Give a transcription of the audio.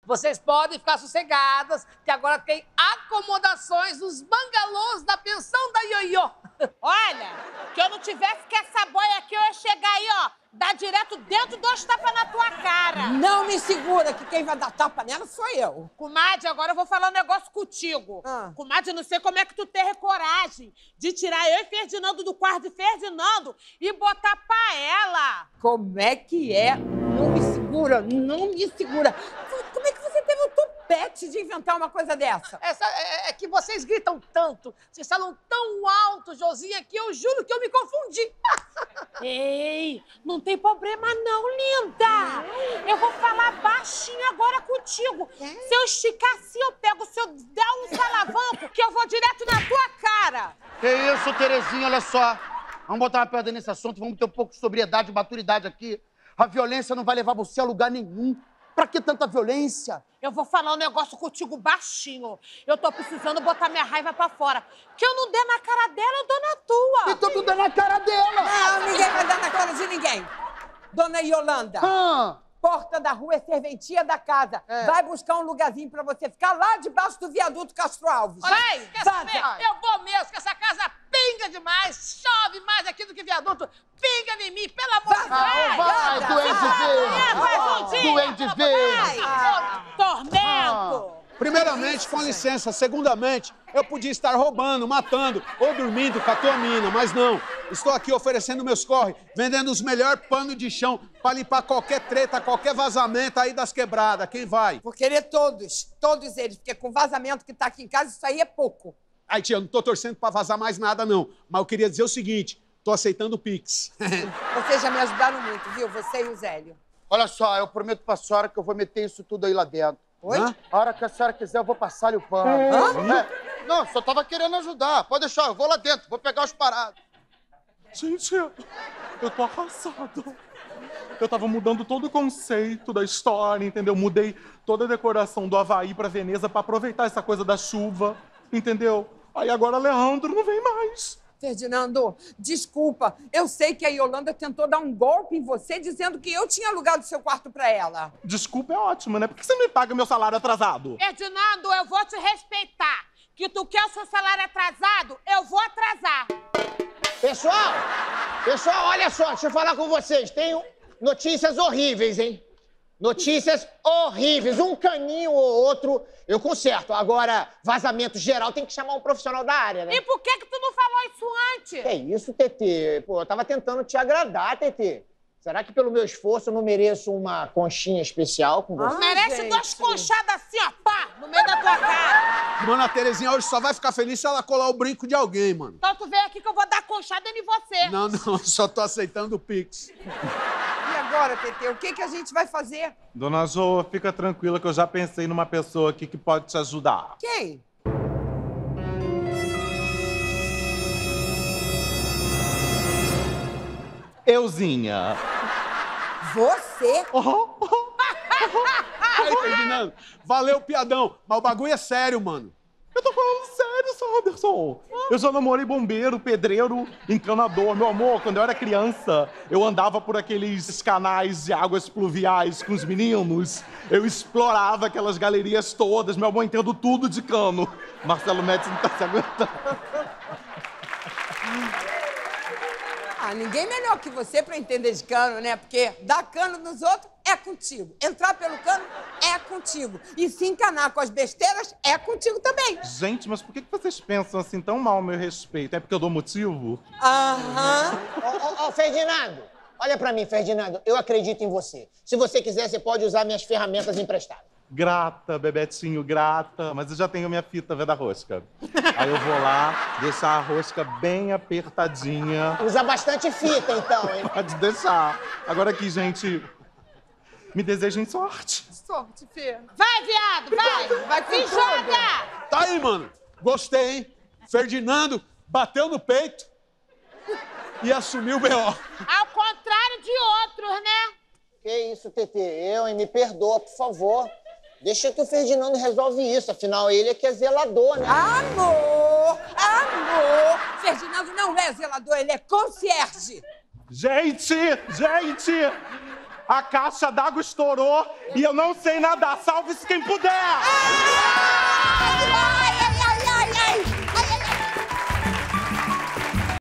Vocês podem ficar sossegadas, que agora tem acomodações nos bangalôs da pensão da Ioiô. Olha, que eu não tivesse que essa boia aqui, eu ia chegar aí, ó, dar direto dentro, 2 tapas na tua cara. Não me segura, que quem vai dar tapa nela sou eu. Comadre, agora eu vou falar um negócio contigo. Comadre, não sei como é que tu teve coragem de tirar eu e Ferdinando do quarto de Ferdinando e botar pra ela. Como é que é? Não me segura, não me segura. Como é que você teve o tupete de inventar uma coisa dessa? É que vocês gritam tanto, vocês falam tão alto, Josinha, que eu juro que eu me confundi. Ei, não tem problema não, linda. Eu vou falar baixinho agora contigo. Se eu esticar assim, eu pego. Se eu der um salavanco, que eu vou direto na tua cara. Que isso, Terezinha, olha só. Vamos botar uma pedra nesse assunto, vamos ter um pouco de sobriedade e maturidade aqui. A violência não vai levar você a lugar nenhum. Pra que tanta violência? Eu vou falar um negócio contigo baixinho. Eu tô precisando botar minha raiva pra fora. Que eu não der na cara dela, eu dou na tua. Então tu dá na cara dela. Não, ninguém vai dar na cara de ninguém. Dona Yolanda, porta da rua é serventia da casa. Vai buscar um lugarzinho pra você ficar lá debaixo do viaduto Castro Alves. Vai, quer saber? Eu vou mesmo, que essa casa pinga demais, chove mais aqui do que viaduto. Pinga em mim, pelo amor de Deus. Vai, doente verde. Tormento. Primeiramente, com licença. Segundamente, eu podia estar roubando, matando ou dormindo com a tua mina, mas não. Estou aqui oferecendo meus corre, vendendo os melhores panos de chão para limpar qualquer treta, qualquer vazamento aí das quebradas. Quem vai? Vou querer todos eles, porque com o vazamento que tá aqui em casa, isso aí é pouco. Ai, tia, eu não tô torcendo para vazar mais nada, não. Mas eu queria dizer o seguinte, tô aceitando o Pix. Vocês já me ajudaram muito, viu? Você e o Zélio. Olha só, eu prometo pra senhora que eu vou meter isso tudo aí lá dentro. Oi? A hora que a senhora quiser, eu vou passar-lhe o pano. Não, só tava querendo ajudar. Pode deixar, eu vou lá dentro, vou pegar os parados. Gente, eu tô arrasado. Eu tava mudando todo o conceito da história, entendeu? Mudei toda a decoração do Havaí pra Veneza pra aproveitar essa coisa da chuva, entendeu? Aí agora Leandro não vem mais. Ferdinando, desculpa. Eu sei que a Yolanda tentou dar um golpe em você dizendo que eu tinha alugado seu quarto pra ela. Desculpa é ótimo, né? Por que você me paga meu salário atrasado? Ferdinando, eu vou te respeitar. Que tu quer o seu salário atrasado, eu vou atrasar. Pessoal, olha só, deixa eu falar com vocês. Tenho notícias horríveis, hein? Notícias horríveis. Um caninho ou outro eu conserto. Agora, vazamento geral tem que chamar um profissional da área, né? E por que tu não falou isso antes? Que isso, Tetê? Pô, eu tava tentando te agradar, Tetê. Será que pelo meu esforço eu não mereço uma conchinha especial com você? Merece gente. 2 conchadas assim, ó, pá, no meio da tua cara. Mano, a Terezinha hoje só vai ficar feliz se ela colar o brinco de alguém, mano. Então tu vem aqui que eu vou dar conchada em você. Não, só tô aceitando o Pix. E agora, Tetê, o que a gente vai fazer? Dona Jo, fica tranquila que eu já pensei numa pessoa aqui que pode te ajudar. Quem? Euzinha. Você? Aí, Ferdinando, valeu o piadão, mas o bagulho é sério, mano. Eu tô falando sério, Sanderson. Eu já namorei bombeiro, pedreiro, encanador. Meu amor, quando eu era criança, eu andava por aqueles canais de águas pluviais com os meninos. Eu explorava aquelas galerias todas. Meu amor, entendo tudo de cano. Marcelo Médici não tá se aguentando. Ninguém melhor que você pra entender de cano, né? Porque dar cano nos outros é contigo. Entrar pelo cano é contigo. E se encanar com as besteiras é contigo também. Gente, mas por que vocês pensam assim tão mal a meu respeito? É porque eu dou motivo? Aham. Ô, Ferdinando, olha pra mim, Ferdinando. Eu acredito em você. Se você quiser, você pode usar minhas ferramentas emprestadas. Grata, Bebetinho, grata. Mas eu já tenho minha fita veda-rosca. Aí eu vou lá, deixar a rosca bem apertadinha. Usa bastante fita, então, hein? Pode deixar. Agora aqui, gente, me desejem sorte. Sorte, Fê. Vai, viado, vai. Vai com Se tudo. joga. Tá aí, mano. Gostei, hein? Ferdinando bateu no peito e assumiu o B.O. Ao contrário de outros, né? Que isso, Tetê? Me perdoa, por favor. Deixa que o Ferdinando resolve isso. Afinal, ele é que é zelador, né? Amor! Ferdinando não é zelador, ele é concierge. Gente! A caixa d'água estourou e eu não sei nadar. Salve-se quem puder!